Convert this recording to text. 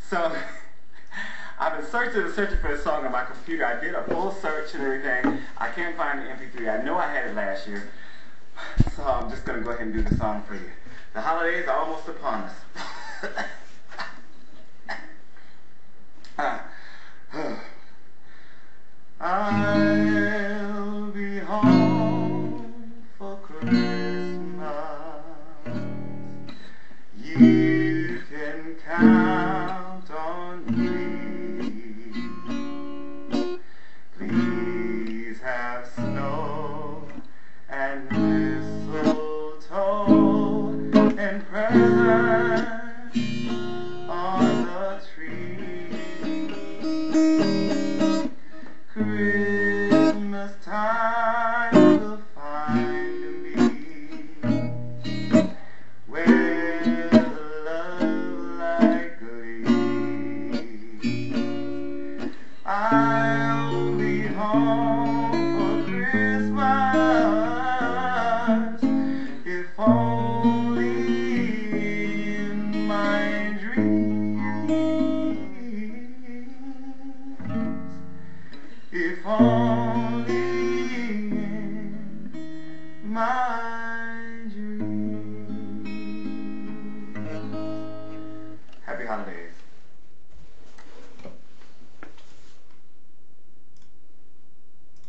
So I've been searching for this song on my computer. I did a full search and everything. I can't find the MP3. I know I had it last year. So I'm just going to go ahead and do the song for you. The holidays are almost upon us. I'll be home for Christmas. You can count on me. Please have snow and mistletoe and presents on the tree. Christmas time will find me where the love light gleams. I'll be home for Christmas, if only in my dreams. If only in my dreams. Happy holidays.